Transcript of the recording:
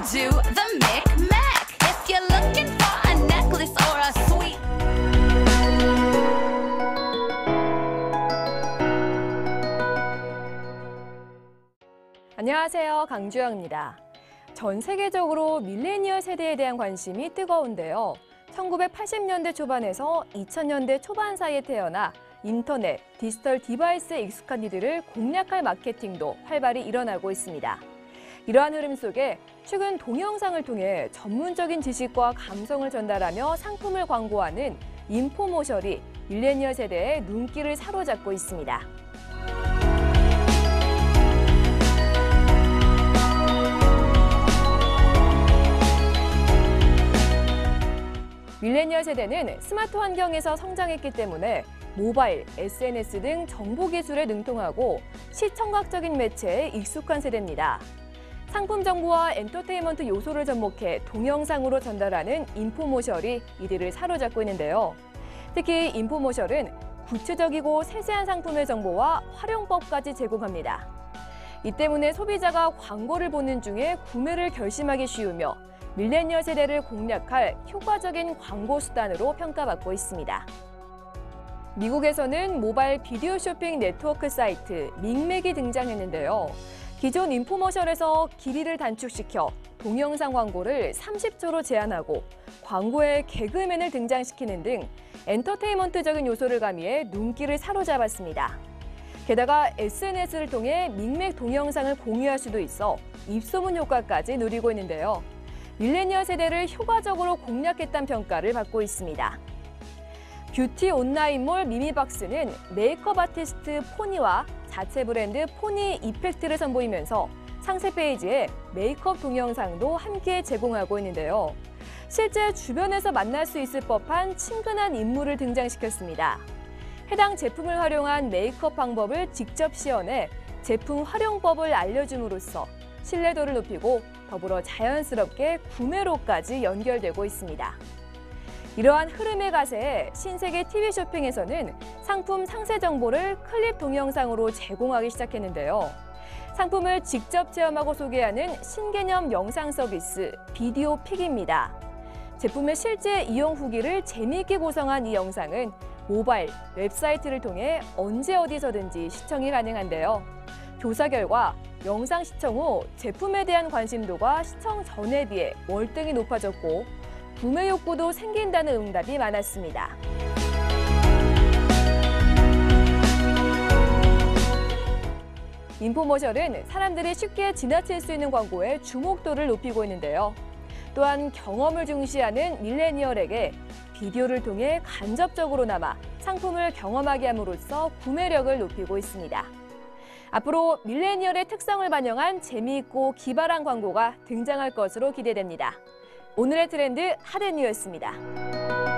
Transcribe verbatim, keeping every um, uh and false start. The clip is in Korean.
do the Mic-Mac. If you're looking for a necklace or a sweet. 안녕하세요, 강주영입니다. 전 세계적으로 밀레니얼 세대에 대한 관심이 뜨거운데요. 천구백팔십 년대 초반에서 이천 년대 초반 사이에 태어나 인터넷, 디지털 디바이스에 익숙한 이들을 공략할 마케팅도 활발히 일어나고 있습니다. 이러한 흐름 속에 최근 동영상을 통해 전문적인 지식과 감성을 전달하며 상품을 광고하는 인포모셜이 밀레니얼 세대의 눈길을 사로잡고 있습니다. 밀레니얼 세대는 스마트 환경에서 성장했기 때문에 모바일, 에스엔에스 등 정보기술에 능통하고 시청각적인 매체에 익숙한 세대입니다. 상품 정보와 엔터테인먼트 요소를 접목해 동영상으로 전달하는 인포모셜이 이들을 사로잡고 있는데요. 특히 인포모셜은 구체적이고 세세한 상품의 정보와 활용법까지 제공합니다. 이 때문에 소비자가 광고를 보는 중에 구매를 결심하기 쉬우며 밀레니얼 세대를 공략할 효과적인 광고 수단으로 평가받고 있습니다. 미국에서는 모바일 비디오 쇼핑 네트워크 사이트 믹맥이 등장했는데요. 기존 인포머셜에서 길이를 단축시켜 동영상 광고를 삼십 초로 제한하고 광고에 개그맨을 등장시키는 등 엔터테인먼트적인 요소를 가미해 눈길을 사로잡았습니다. 게다가 에스엔에스를 통해 믹맥 동영상을 공유할 수도 있어 입소문 효과까지 누리고 있는데요. 밀레니얼 세대를 효과적으로 공략했다는 평가를 받고 있습니다. 뷰티 온라인몰 미미박스는 메이크업 아티스트 포니와 자체 브랜드 포니 이펙트를 선보이면서 상세 페이지에 메이크업 동영상도 함께 제공하고 있는데요. 실제 주변에서 만날 수 있을 법한 친근한 인물을 등장시켰습니다. 해당 제품을 활용한 메이크업 방법을 직접 시연해 제품 활용법을 알려줌으로써 신뢰도를 높이고 더불어 자연스럽게 구매로까지 연결되고 있습니다. 이러한 흐름의 가세에 신세계 티비 쇼핑에서는 상품 상세 정보를 클립 동영상으로 제공하기 시작했는데요. 상품을 직접 체험하고 소개하는 신개념 영상 서비스 비디오 픽입니다. 제품의 실제 이용 후기를 재미있게 구성한 이 영상은 모바일, 웹사이트를 통해 언제 어디서든지 시청이 가능한데요. 조사 결과 영상 시청 후 제품에 대한 관심도가 시청 전에 비해 월등히 높아졌고 구매 욕구도 생긴다는 응답이 많았습니다. 인포모셜은 사람들이 쉽게 지나칠 수 있는 광고에 주목도를 높이고 있는데요. 또한 경험을 중시하는 밀레니얼에게 비디오를 통해 간접적으로나마 상품을 경험하게 함으로써 구매력을 높이고 있습니다. 앞으로 밀레니얼의 특성을 반영한 재미있고 기발한 광고가 등장할 것으로 기대됩니다. 오늘의 트렌드 하대뉴였습니다.